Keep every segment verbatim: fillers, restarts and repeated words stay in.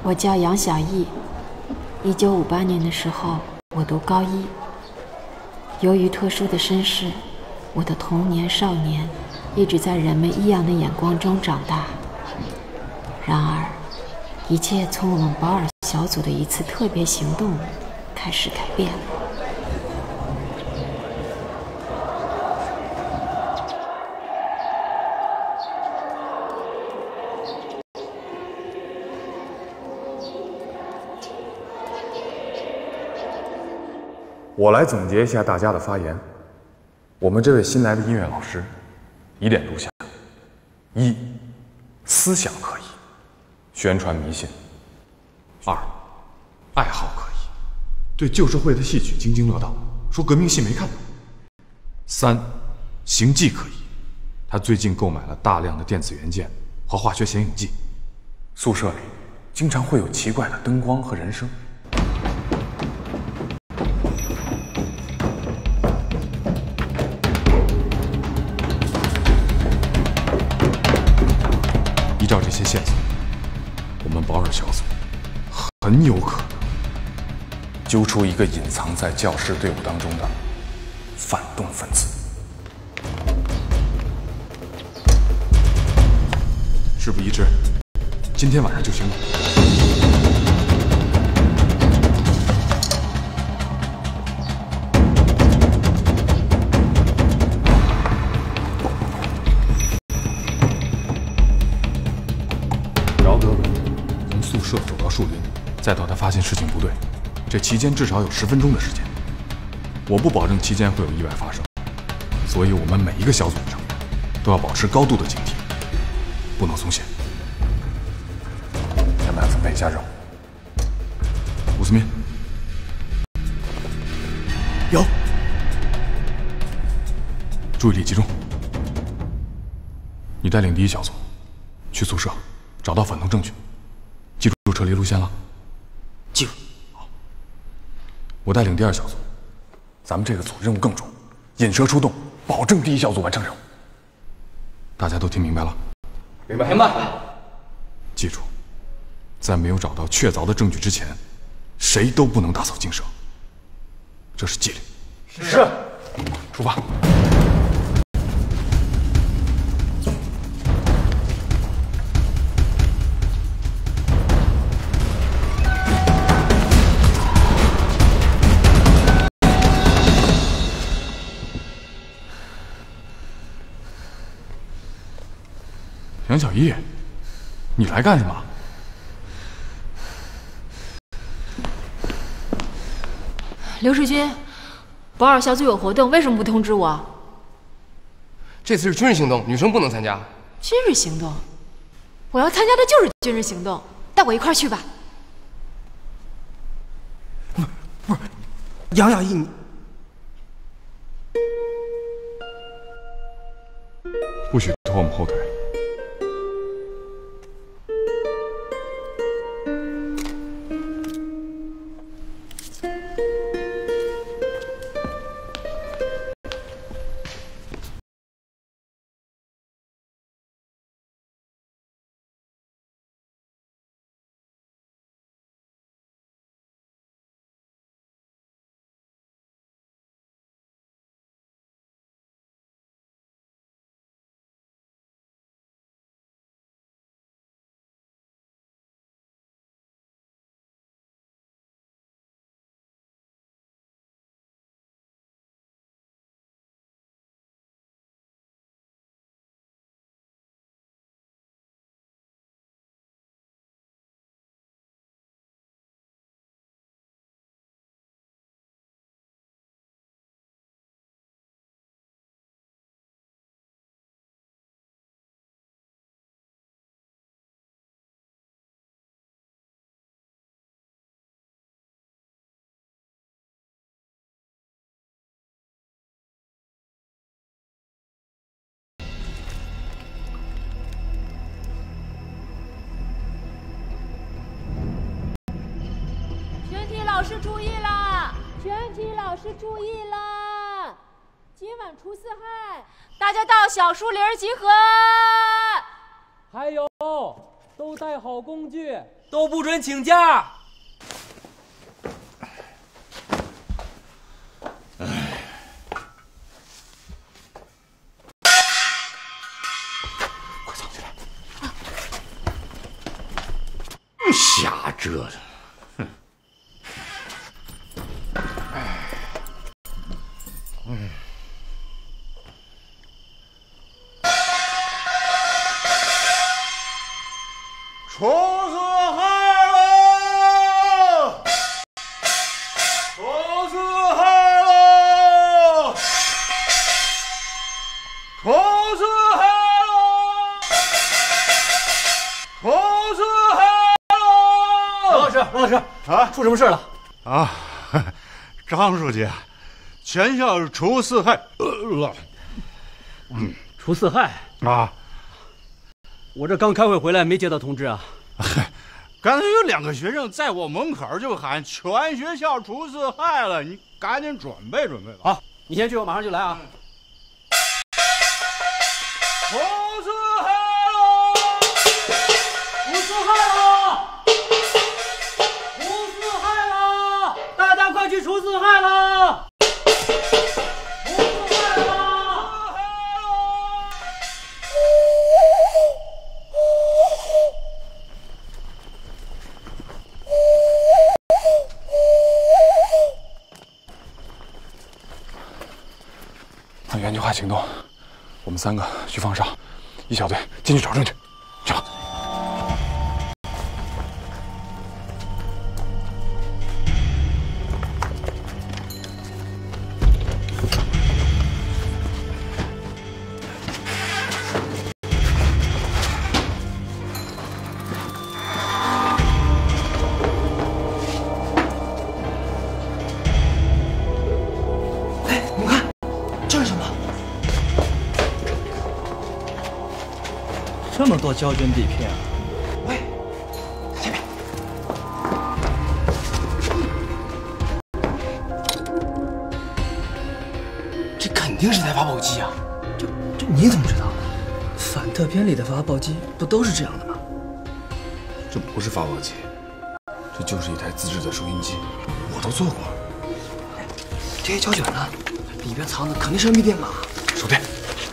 我叫杨小艺。一九五八年的时候，我读高一。由于特殊的身世，我的童年、少年一直在人们异样的眼光中长大。然而，一切从我们保尔小组的一次特别行动开始改变了。 我来总结一下大家的发言。我们这位新来的音乐老师，疑点如下：一、思想可以，宣传迷信；二、爱好可以，对旧社会的戏曲津津乐道，说革命戏没看懂；三、行迹可以，他最近购买了大量的电子元件和化学显影剂。宿舍里经常会有奇怪的灯光和人声。依照这些线索，我们保尔小组很有可能揪出一个隐藏在教师队伍当中的反动分子。事不宜迟，今天晚上就行动。饶德文从宿舍走到树林，再到他发现事情不对，这期间至少有十分钟的时间。我不保证期间会有意外发生，所以我们每一个小组的成员都要保持高度的警惕，不能松懈。咱们来分配一下任务。吴思民，有，注意力集中。你带领第一小组去宿舍，找到反动证据，记住撤离路线了。 记住。 好。我带领第二小组，咱们这个组任务更重，引蛇出洞，保证第一小组完成任务。大家都听明白了？ 明白。明白。 记住，在没有找到确凿的证据之前，谁都不能打扫精舍，这是纪律。 是。 出发。杨小艺，你来干什么？ 刘世军，保尔小组有活动，为什么不通知我？ 这次是军事行动，女生不能参加。 军事行动？我要参加的就是军事行动，带我一块儿去吧。 不是，不是，杨小艺，你不许拖我们后腿。 老师注意啦！全体老师注意啦！今晚除四害，大家到小树林集合。 还有，都带好工具， 都不准请假。 快藏起来！瞎折腾！哼！哎，嗯。 出四害喽！出四害喽！出四害喽！出四害喽！ 王老师，王老师啊，出什么事了？ 啊，张书记，全校除四害。呃， 嗯，除四害啊。 我这刚开会回来，没接到通知啊。 刚才有两个学生在我门口就喊全学校除四害了，你赶紧准备准备吧。 好，你先去，我马上就来啊。 除四害了！ 除四害了！除四害了！大家快去除四害了！除四害了！ 按原计划行动，我们三个去放哨，一小队进去找证据，去吧。 这么多胶卷底片啊！ 喂，前面。这肯定是台发报机啊！ 这这你怎么知道的？反特片里的发报机不都是这样的吗？ 这不是发报机，这就是一台自制的收音机，我都做过。 这些胶卷呢，里边藏的肯定是密电码。 手电。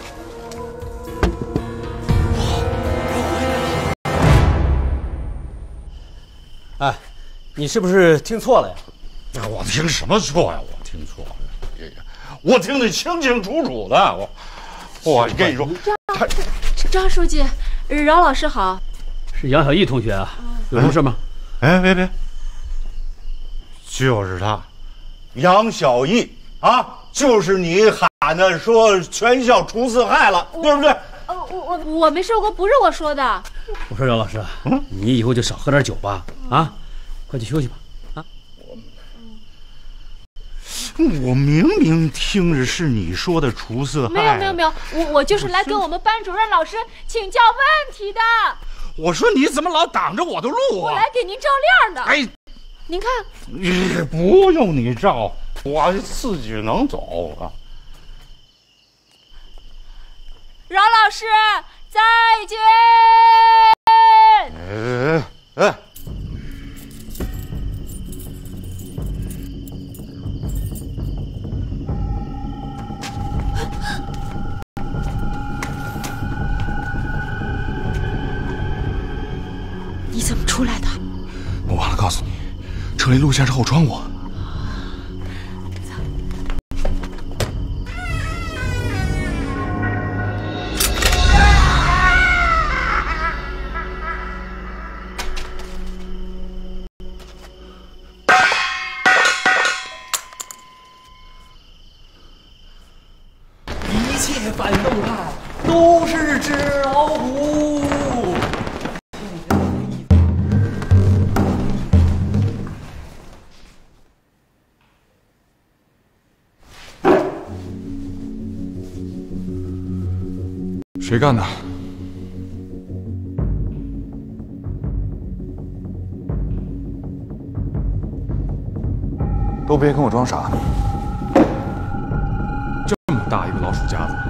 哎，你是不是听错了呀？ 那我听什么错呀？我听错了，我听得清清楚楚的。我，我跟你说， 张张书记，饶老师好。 是杨小艺同学啊，有什么事吗？ 哎，别别，就是他，杨小艺啊，就是你喊的说全校除四害了，对不对？ 哦，我我我没说过，不是我说的。 我说饶老师，嗯，你以后就少喝点酒吧，啊，快去休息吧，啊。 我我明明听着是你说的除四害。 没有没有没有，我我就是来跟我们班主任老师请教问题的。 我说你怎么老挡着我的路啊？ 我来给您照亮的。 哎， 您看， 你不用你照，我自己能走啊。 饶老师。 再见。 哎哎， 你怎么出来的？ 我忘了告诉你，车里路线是后窗户。 一切反动派都是纸老虎。 谁干的？都别跟我装傻。这么大一个老鼠夹子，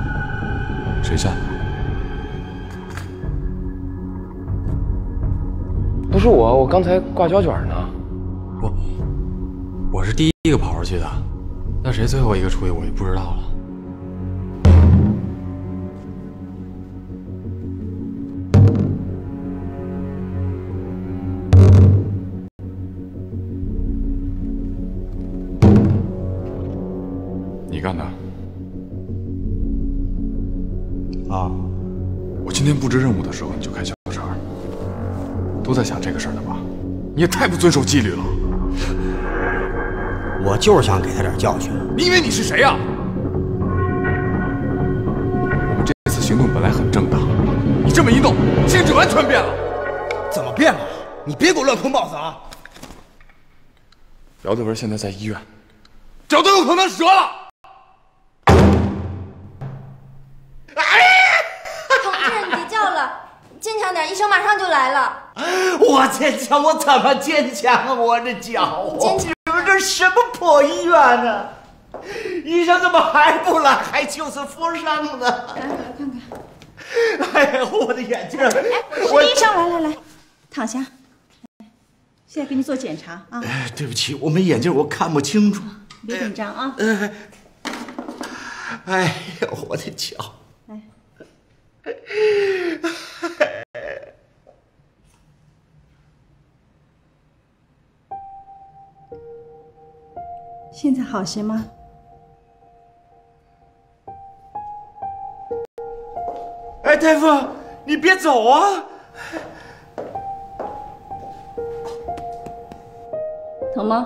谁下的？ 不是我，我刚才挂胶卷呢。 不，我是第一个跑出去的，那谁最后一个出去我就不知道了。 你干的？ 啊！ 我今天布置任务的时候你就开小差，都在想这个事儿呢吧？你也太不遵守纪律了。 我就是想给他点教训。 你以为你是谁呀？我们这次行动本来很正当，你这么一弄，性质完全变了。 怎么变了？你别给我乱扣帽子啊！ 姚德文现在在医院，脚都有可能折了。 同志，你别叫了，坚强点，医生马上就来了。 我坚强，我怎么坚强啊？我这脚， 坚强。 这什么破医院呢？医生怎么还不来？还救死扶伤呢？ 来，我看看。 哎呀，我的眼镜！哎， 我是医生，来来来，躺下。现在给你做检查啊。 哎，对不起，我没眼镜，我看不清楚。 别紧张啊。 哎，哎呀，我的脚！ 来。现在好些吗？ 哎，大夫，你别走啊！ 疼吗？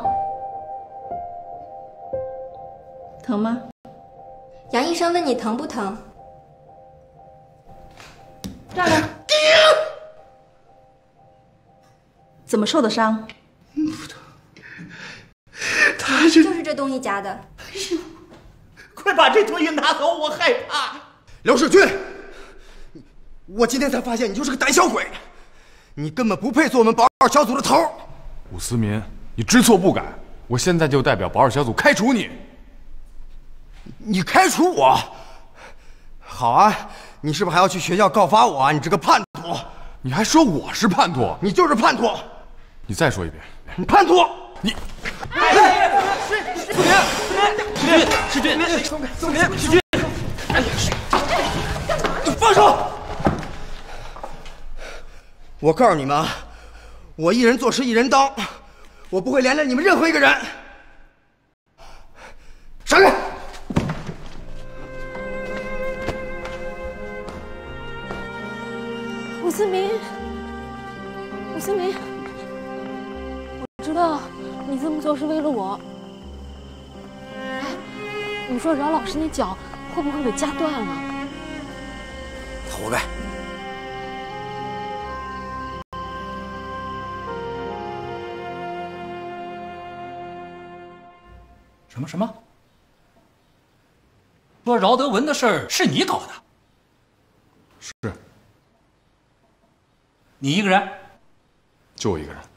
疼吗？ 杨医生问你疼不疼？ 站着。怎么受的伤？ 不疼。 他就是这东西夹的。 哎呦，快把这东西拿走，我害怕。 刘世军，我今天才发现你就是个胆小鬼，你根本不配做我们保二小组的头。 武思民，你知错不改，我现在就代表保二小组开除你。 你开除我？好啊，你是不是还要去学校告发我啊？你这个叛徒！ 你还说我是叛徒？ 你就是叛徒！ 你再说一遍， 你叛徒！ 你。 哎，世世军，世军，世军，松开，松开，世军！哎呀， 放手！我告诉你们啊，我一人做事一人当，我不会连累你们任何一个人。闪开！ 武思明，武思明，我知道你这么做是为了我。哎，你说饶老师那脚会不会被夹断了？ 他活该。 什么什么？说饶德文的事儿是你搞的？ 是。 你一个人？ 就我一个人。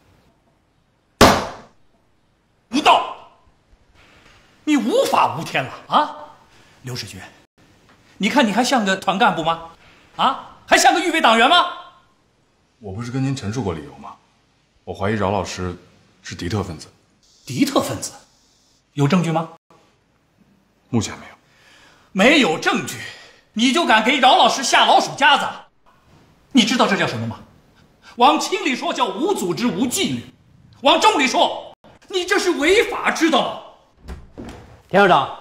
无道！你无法无天了啊！刘世军，你看你还像个团干部吗？啊，还像个预备党员吗？ 我不是跟您陈述过理由吗？我怀疑饶老师是敌特分子。 敌特分子？有证据吗？ 目前没有。 没有证据，你就敢给饶老师下老鼠夹子？你知道这叫什么吗？往轻里说叫无组织无纪律，往重里说，你这是违法，知道吗？ 田校长，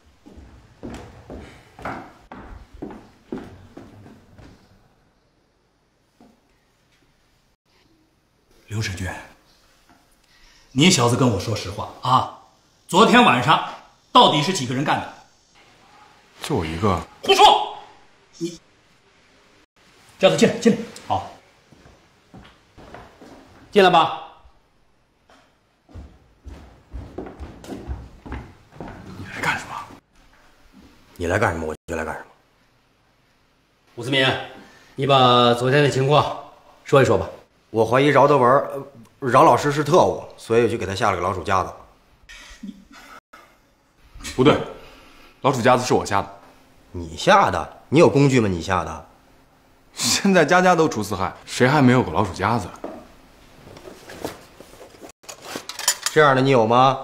刘世军，你小子跟我说实话啊！昨天晚上到底是几个人干的？ 就我一个。 胡说！你叫他进来，进来。好， 进来吧。 你来干什么？ 你来干什么，我就来干什么。 武思民，你把昨天的情况说一说吧。 我怀疑饶德文、饶老师是特务，所以我就给他下了个老鼠夹子。 不对，老鼠夹子是我下的。 你下的？你有工具吗？你下的？ 现在家家都除四害，谁还没有个老鼠夹子？ 这样的你有吗？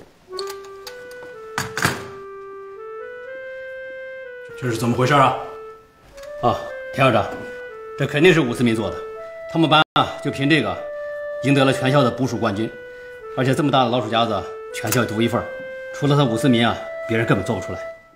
这是怎么回事啊？啊，田校长，这肯定是武思民做的。他们班啊，就凭这个赢得了全校的捕鼠冠军，而且这么大的老鼠夹子，全校独一份，除了他武思民啊，别人根本做不出来。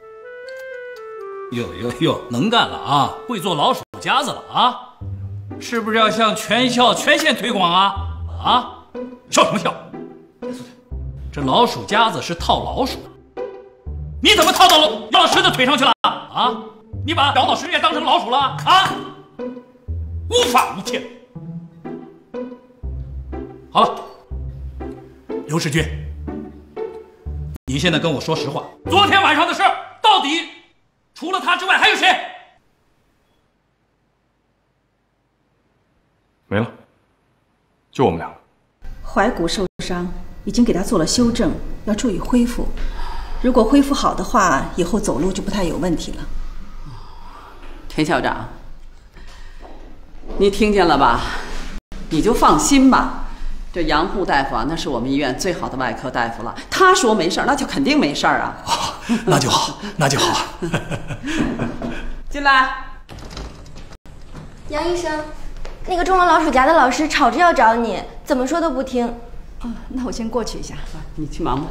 哟哟哟，能干了啊，会做老鼠夹子了啊！是不是要向全校全县推广啊？啊，笑什么笑？这老鼠夹子是套老鼠，你怎么套到了姚老师的腿上去了啊？你把姚老师也当成老鼠了啊？无法无天。好了，刘世军，你现在跟我说实话，昨天晚上的事到底除了他之外还有谁？ 没了，就我们两个。 踝骨受伤，已经给他做了修正，要注意恢复。如果恢复好的话，以后走路就不太有问题了。 田校长，你听见了吧？你就放心吧。这杨护大夫啊，那是我们医院最好的外科大夫了。他说没事儿，那就肯定没事儿啊。 哦，那就好，那就好。 进来。 杨医生，那个中了老鼠夹的老师吵着要找你，怎么说都不听。 哦，那我先过去一下。 你去忙吧。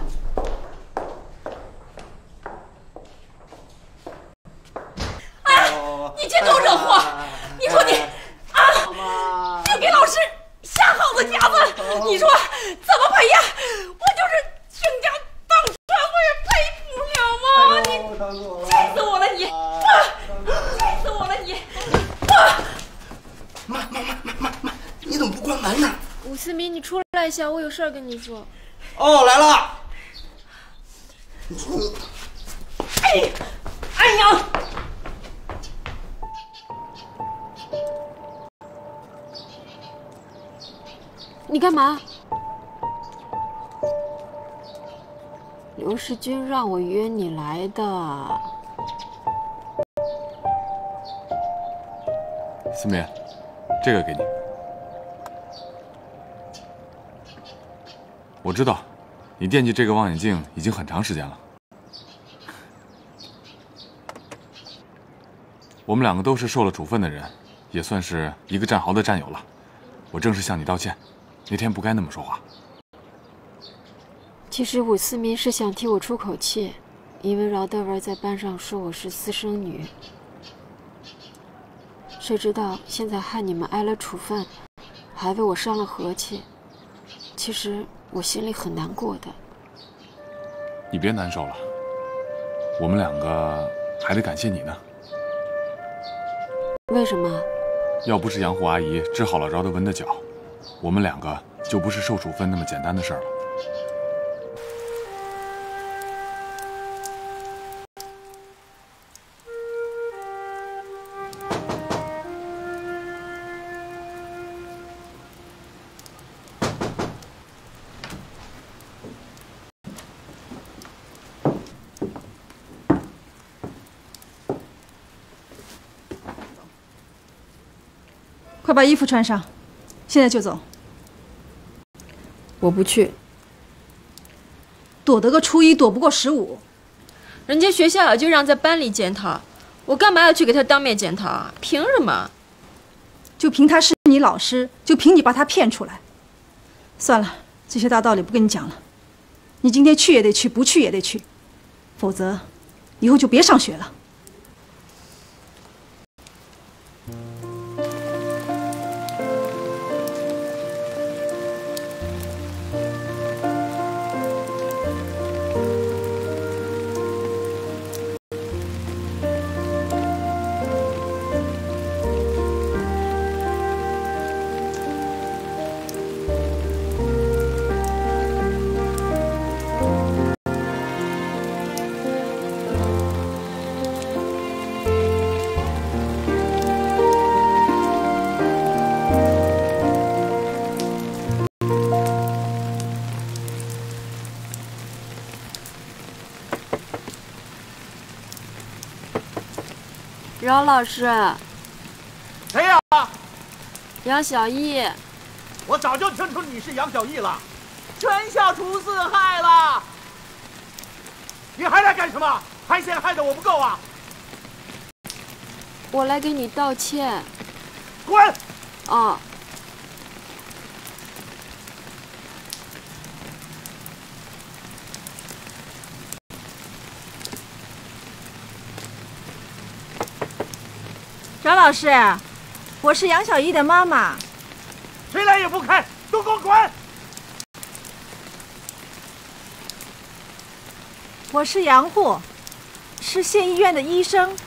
哎，你净给我惹祸！你说你啊，就给老师下好的夹子，你说怎么赔呀？我就是倾家荡产，我也赔不了吗？你气死我了你！气死我了你！ 妈妈妈妈妈妈，你怎么不关门呢？ 武思民，你出来一下，我有事儿跟你说。 哦，来了。你哎，哎呀！ 你干嘛？刘世军让我约你来的。 思民，这个给你。我知道，你惦记这个望远镜已经很长时间了。我们两个都是受了处分的人，也算是一个战壕的战友了。我正式向你道歉，那天不该那么说话。 其实武思民是想替我出口气，因为饶德文在班上说我是私生女。谁知道现在害你们挨了处分，还为我伤了和气。其实我心里很难过的。 你别难受了，我们两个还得感谢你呢。 为什么？ 要不是杨护阿姨治好了饶德文的脚，我们两个就不是受处分那么简单的事儿了。 快把衣服穿上，现在就走。 我不去。 躲得个初一，躲不过十五。 人家学校就让在班里检讨，我干嘛要去给他当面检讨啊？凭什么？ 就凭他是你老师，就凭你把他骗出来。算了，这些大道理不跟你讲了。你今天去也得去，不去也得去，否则以后就别上学了。 饶老师， 谁呀？ 杨小艺。 我早就听出你是杨小艺了。 全校除四害了。你还来干什么？还嫌害得我不够啊？ 我来给你道歉。 滚！ 哦。 饶老师，我是杨小艺的妈妈。 谁来也不开，都给我滚！ 我是杨护，是县医院的医生。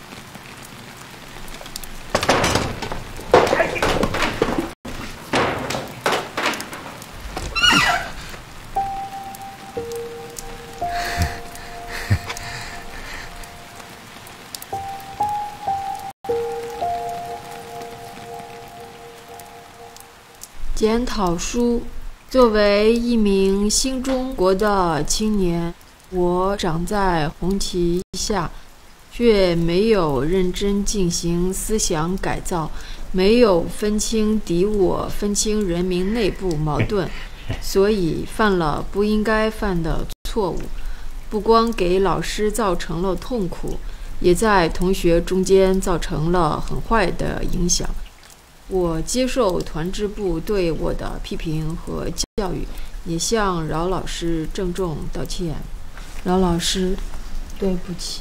检讨书。作为一名新中国的青年，我长在红旗下，却没有认真进行思想改造，没有分清敌我，分清人民内部矛盾，所以犯了不应该犯的错误，不光给老师造成了痛苦，也在同学中间造成了很坏的影响。我接受团支部对我的批评和教育，也向饶老师郑重道歉。饶老师，对不起。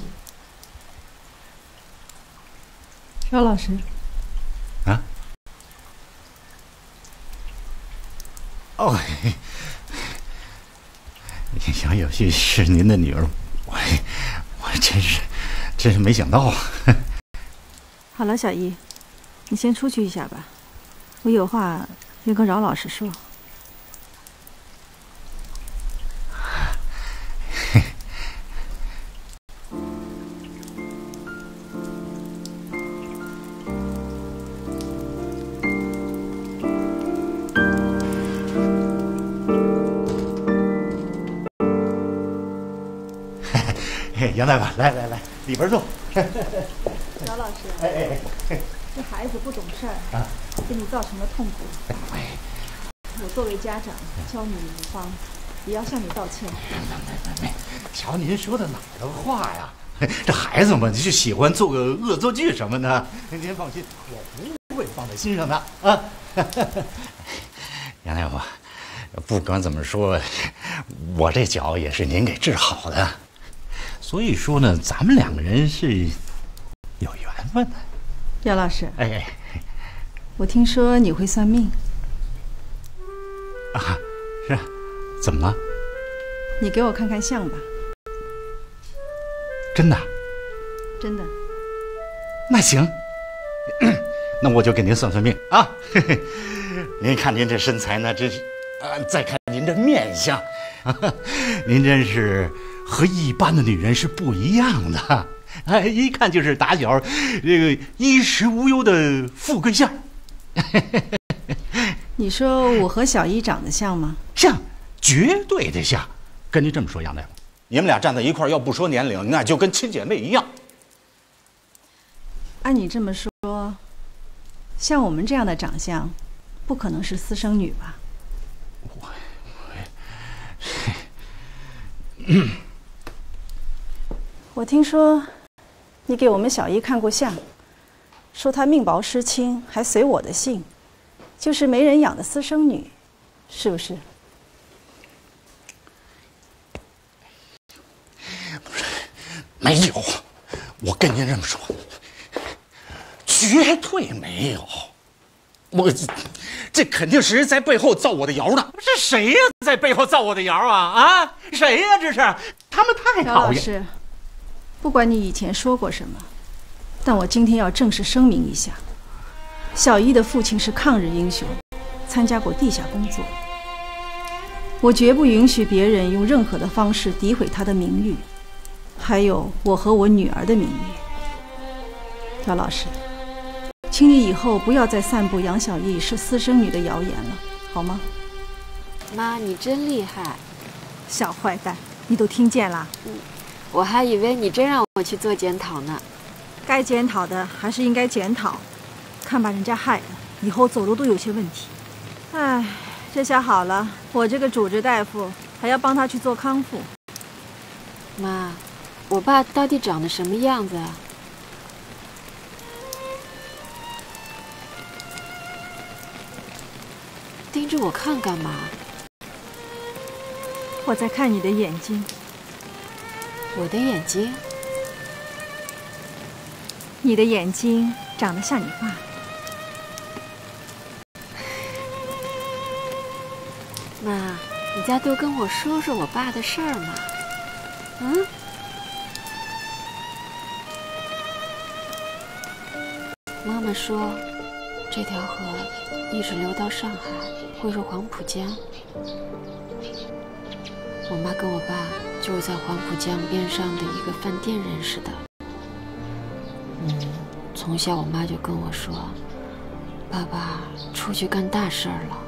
饶老师。 啊？哦，杨有旭是您的女儿，我我真是真是没想到啊！ 好了，小艺。你先出去一下吧，我有话要跟饶老师说。 杨大夫，来来来，里边坐。 饶老师， 哎哎哎。 这孩子不懂事儿，啊，给你造成了痛苦。我作为家长，教你无方，也要向你道歉。 没没没，瞧您说的哪儿的话呀？这孩子们就喜欢做个恶作剧什么的，您放心，我不会放在心上的啊。杨大夫，不管怎么说，我这脚也是您给治好的，所以说呢，咱们两个人是有缘分的。 姚老师， 哎哎， 我听说你会算命啊？是，怎么了？ 你给我看看相吧。 真的？ 真的。 那行，那我就给您算算命啊。嘿嘿，您看您这身材呢，真是啊，再看您这面相，您真是和一般的女人是不一样的。哎，一看就是打小这个衣食无忧的富贵相。 你说我和小艺长得像吗？ 像，绝对的像。跟您这么说，杨大夫，你们俩站在一块儿，要不说年龄，那就跟亲姐妹一样。 按你这么说，像我们这样的长相，不可能是私生女吧？我，我，我听说。你给我们小艺看过相，说她命薄失亲，还随我的姓，就是没人养的私生女，是不是？ 不是，没有，我跟您这么说，绝对没有。我这肯定是人在背后造我的谣呢。 是谁呀，在背后造我的谣啊？啊，谁呀？这是他们太讨厌。 不管你以前说过什么，但我今天要正式声明一下，小艺的父亲是抗日英雄，参加过地下工作。我绝不允许别人用任何的方式诋毁他的名誉，还有我和我女儿的名誉。姚老师，请你以后不要再散布杨小艺是私生女的谣言了，好吗？ 妈，你真厉害！ 小坏蛋，你都听见了？ 嗯。我还以为你真让我去做检讨呢。 该检讨的还是应该检讨，看把人家害的，以后走路都有些问题。唉， 这下好了，我这个主治大夫还要帮他去做康复。 妈，我爸到底长得什么样子啊？盯着我看干嘛？ 我在看你的眼睛。 我的眼睛？ 你的眼睛长得像你爸。 妈，你再多跟我说说我爸的事儿嘛。嗯？妈妈说，这条河一直流到上海，汇入黄浦江。我妈跟我爸就是在黄浦江边上的一个饭店认识的。嗯，从小我妈就跟我说，爸爸出去干大事儿了。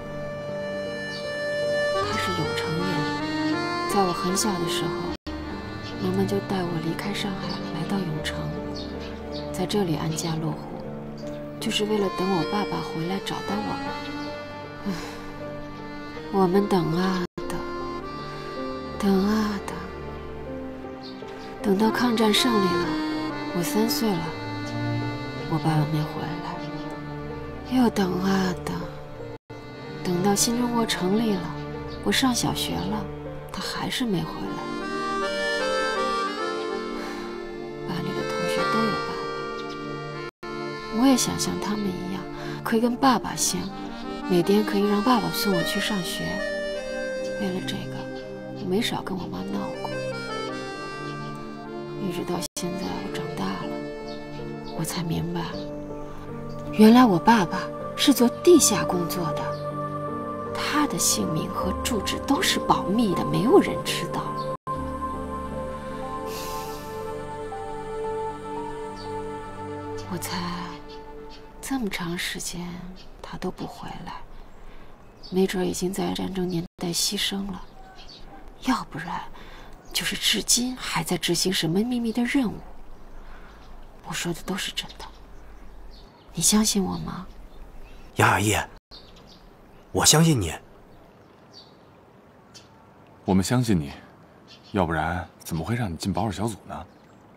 他是永城人，在我很小的时候，妈妈就带我离开上海，来到永城，在这里安家落户，就是为了等我爸爸回来找到我们。唉，我们等啊等，等啊等，等到抗战胜利了，我三岁了，我爸爸没回来，又等啊等，等到新中国成立了，我上小学了，他还是没回来。班里的同学都有爸爸，我也想像他们一样，可以跟爸爸姓，每天可以让爸爸送我去上学。为了这个，我没少跟我妈闹过。一直到现在我长大了，我才明白，原来我爸爸是做地下工作的，他的姓名和住址都是保密的，没有人知道。我猜这么长时间他都不回来，没准已经在战争年代牺牲了，要不然就是至今还在执行什么秘密的任务。我说的都是真的，你相信我吗？ 杨小艺，我相信你。 我们相信你，要不然怎么会让你进保守小组呢？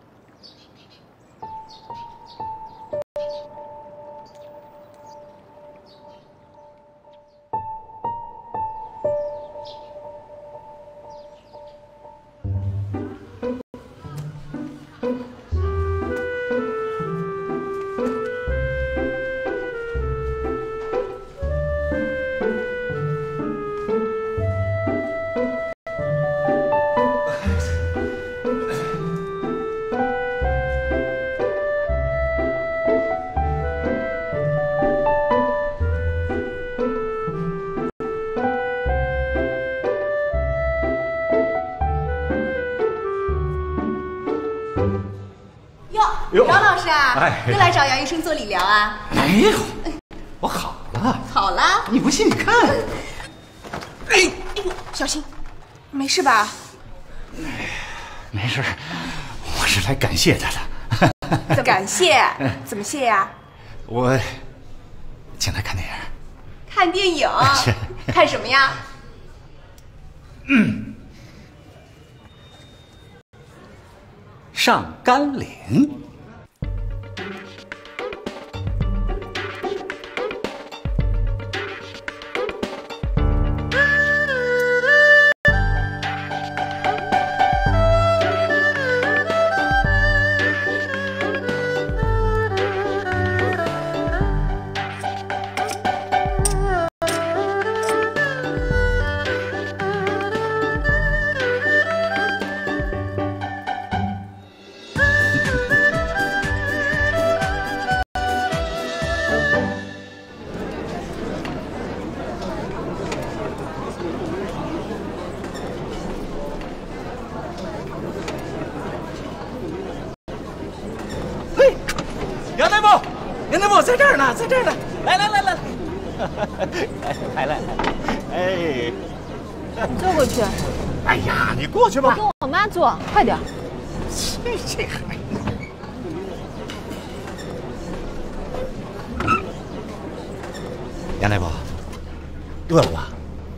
哟，饶老师啊， 哎又来找杨医生做理疗啊？ 没有，我好了。 好了， 你不信你看。 哎哎呦，小心，没事吧？ 没事，我是来感谢他的。 怎么感谢？怎么谢呀？ 我请他看电影。 看电影？ 是。 看什么呀？ 嗯。上甘岭。 杨大夫，杨大夫，在这儿呢，在这儿呢！来来来来来，来来来，哎， 你坐过去。 哎呀，你过去吧。 我跟我妈坐，快点。 这这孩子。杨大夫，饿了吧？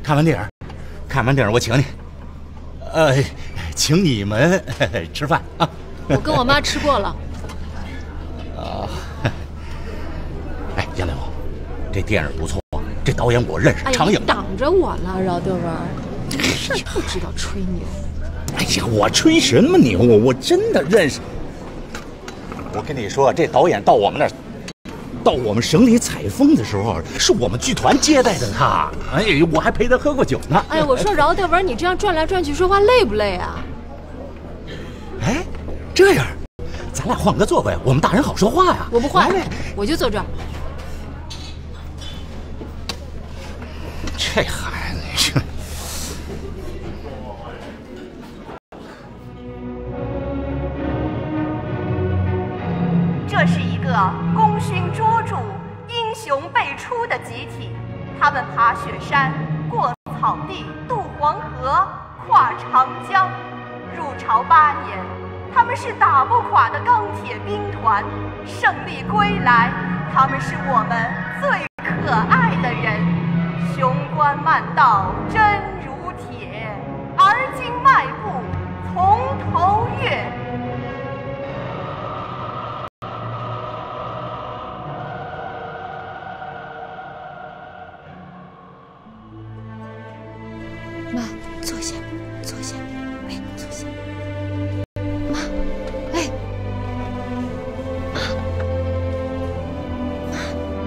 看完电影，看完电影我请你，呃，请你们吃饭啊。 我跟我妈吃过了。 啊，哎，杨柳，这电影不错，这导演我认识，常影。 挡着我了，饶德文，这事儿不知道吹牛。 哎呀，我吹什么牛啊？我真的认识。我跟你说，这导演到我们那儿。到我们省里采风的时候，是我们剧团接待的他。哎，我还陪他喝过酒呢。 哎，我说饶德文，你这样转来转去说话累不累啊？ 哎，这样，咱俩换个座位，我们大人好说话呀。 我不换，我就坐这儿。 这孩子，这。 这是一个功勋卓著、英雄辈出的集体，他们爬雪山、过草地、渡黄河、跨长江。入朝八年，他们是打不垮的钢铁兵团。胜利归来，他们是我们最可爱的人。雄关漫道真如铁，而今迈步从头越。 妈，坐下，坐下，哎，坐下。妈，哎，妈，妈。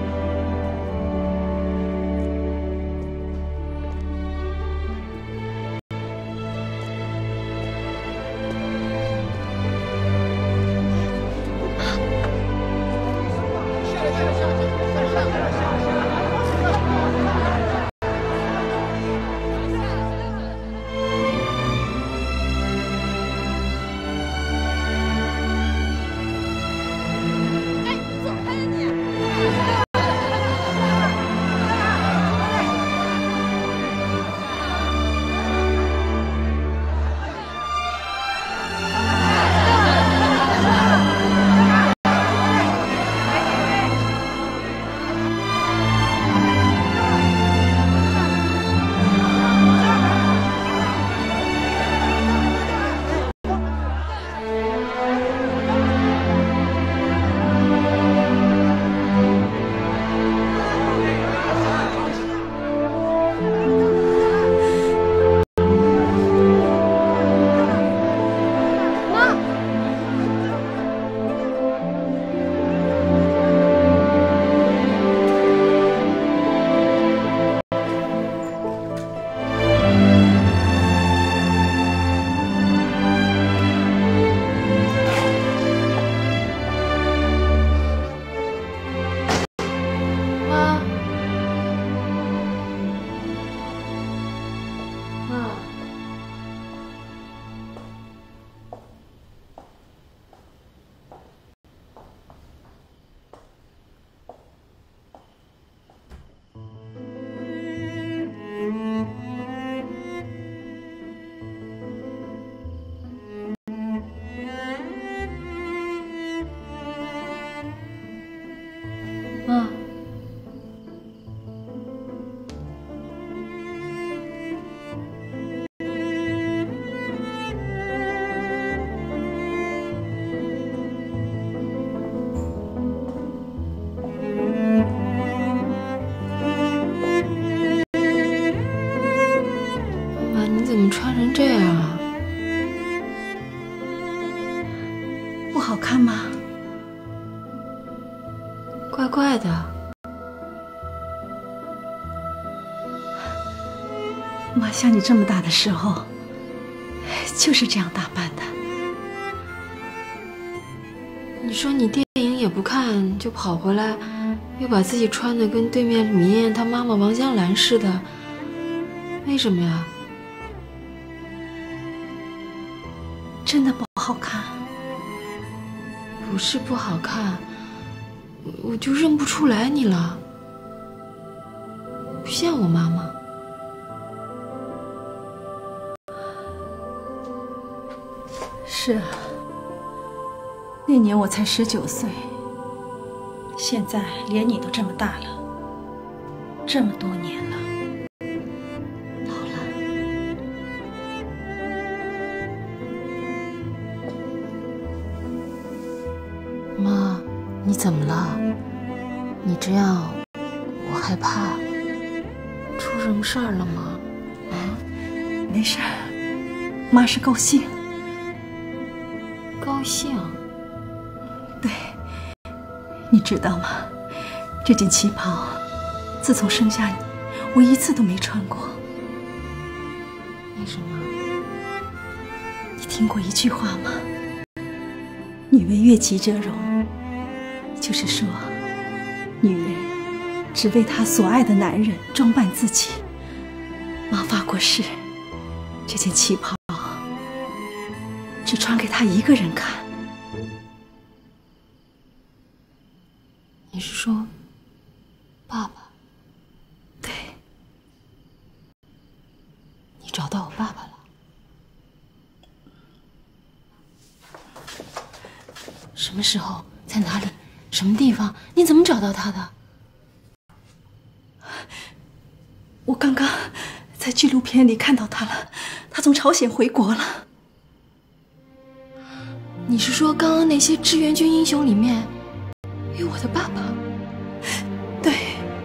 妈，妈，你怎么穿成这样啊？ 不好看吗？ 怪怪的。 妈像你这么大的时候，就是这样打扮的。 你说你电影也不看，就跑回来，又把自己穿的跟对面米艳她妈妈王香兰似的，为什么呀？ 真的不好看？ 不是不好看，我就认不出来你了，不像我妈妈。 是啊，那年我才十九岁，现在连你都这么大了，这么多年了。 你这样，我害怕。出什么事儿了吗？啊？ 没事儿，妈是高兴。 高兴？ 对。你知道吗？这件旗袍，自从生下你，我一次都没穿过。 为什么？ 你听过一句话吗？女为悦己者容，就是说，女人只为她所爱的男人装扮自己。妈发过誓，这件旗袍只穿给她一个人看。 你是说，爸爸？ 对。 你找到我爸爸了？什么时候？在哪里？什么地方？你怎么找到他的？ 我刚刚在纪录片里看到他了，他从朝鲜回国了。 你是说刚刚那些志愿军英雄里面有我的爸爸？ 对。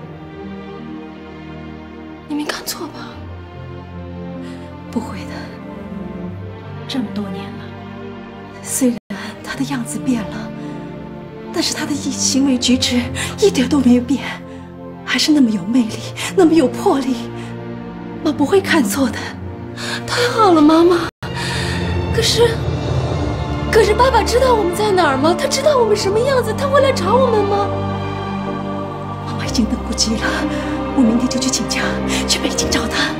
你没看错吧？ 不会的。这么多年了，虽然他的样子变了，但是他的行为举止一点都没有变，还是那么有魅力，那么有魄力。妈不会看错的。 太好了，妈妈。可是，可是爸爸知道我们在哪儿吗？他知道我们什么样子？他会来找我们吗？ 妈妈已经等不及了，我明天就去请假，去北京找他。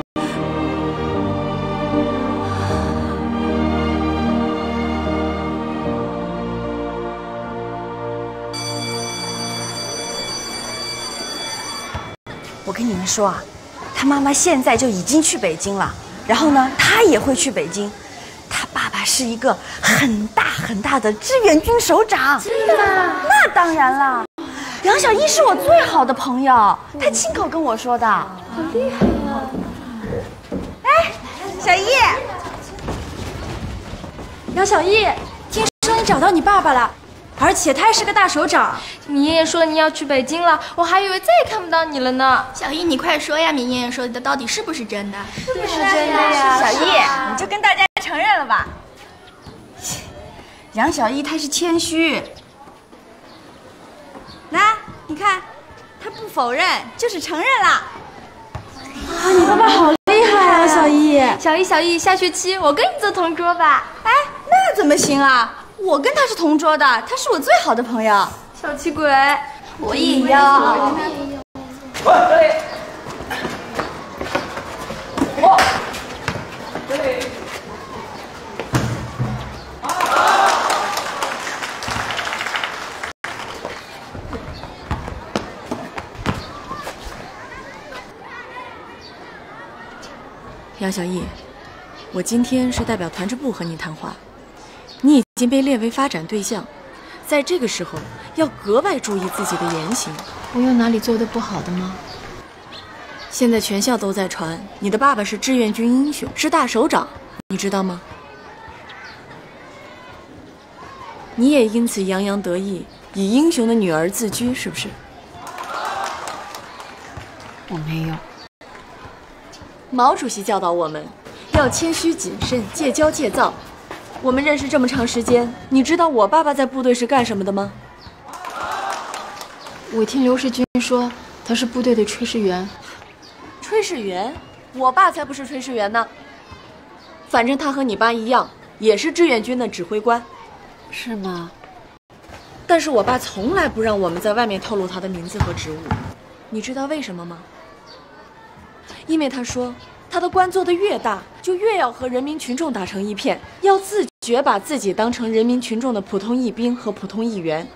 我跟你们说啊，他妈妈现在就已经去北京了，然后呢，他也会去北京。他爸爸是一个很大很大的志愿军首长。 真的？ 那当然了。杨小艺是我最好的朋友，他亲口跟我说的。好厉害呀！ 哎，小艺， 杨小艺，听说你找到你爸爸了。而且他还是个大首长。 你爷爷说你要去北京了，我还以为再也看不到你了呢。 小艺，你快说呀，你爷爷说的到底是不是真的？ 是不是真的呀？小艺，你就跟大家承认了吧。杨小艺他是谦虚。来，你看，他不否认，就是承认了。 啊，你爸爸好厉害啊，小艺！ 小艺，小艺，下学期我跟你做同桌吧。 哎，那怎么行啊？我跟他是同桌的，他是我最好的朋友。 小气鬼， 我也要。 喂，我，对。 杨小艺，我今天是代表团支部和你谈话。你已经被列为发展对象，在这个时候要格外注意自己的言行。 我有哪里做的不好的吗？ 现在全校都在传你的爸爸是志愿军英雄，是大首长，你知道吗？你也因此洋洋得意，以英雄的女儿自居，是不是？ 我没有。 毛主席教导我们要谦虚谨慎，戒骄戒躁。我们认识这么长时间，你知道我爸爸在部队是干什么的吗？ 我听刘世军说他是部队的炊事员。 炊事员？我爸才不是炊事员呢。反正他和你爸一样，也是志愿军的指挥官。 是吗？ 但是我爸从来不让我们在外面透露他的名字和职务。你知道为什么吗？因为他说他的官做得越大，就越要和人民群众打成一片，要自觉把自己当成人民群众的普通义兵和普通议员。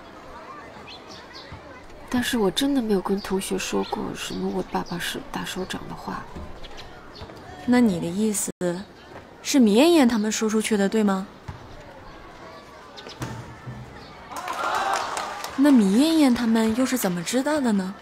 但是我真的没有跟同学说过什么我爸爸是大首长的话。 那你的意思是米艳艳他们说出去的，对吗？那米艳艳他们又是怎么知道的呢？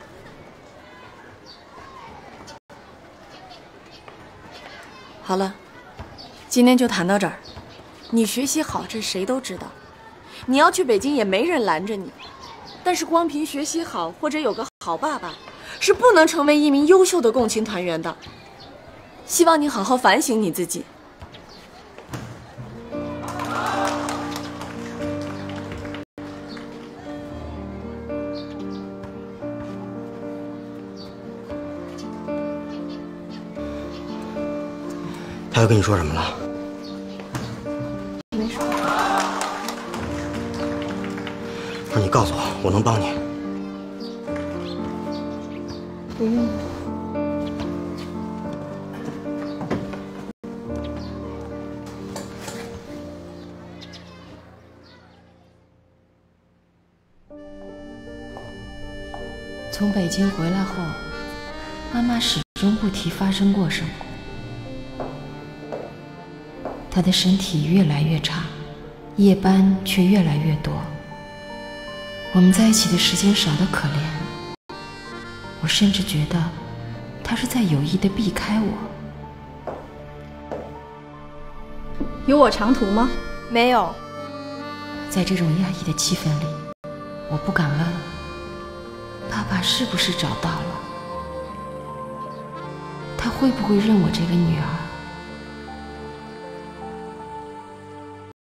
好了，今天就谈到这儿。你学习好，这谁都知道。你要去北京也没人拦着你，但是光凭学习好或者有个好爸爸，是不能成为一名优秀的共青团员的。希望你好好反省你自己。 他又跟你说什么了？ 没说。 不是你告诉我，我能帮你。 不用。 从北京回来后，妈妈始终不提发生过什么。她的身体越来越差，夜班却越来越多。我们在一起的时间少得可怜，我甚至觉得她是在有意的避开我。 有我长途吗？ 没有。 在这种压抑的气氛里，我不敢问爸爸是不是找到了，他会不会认我这个女儿。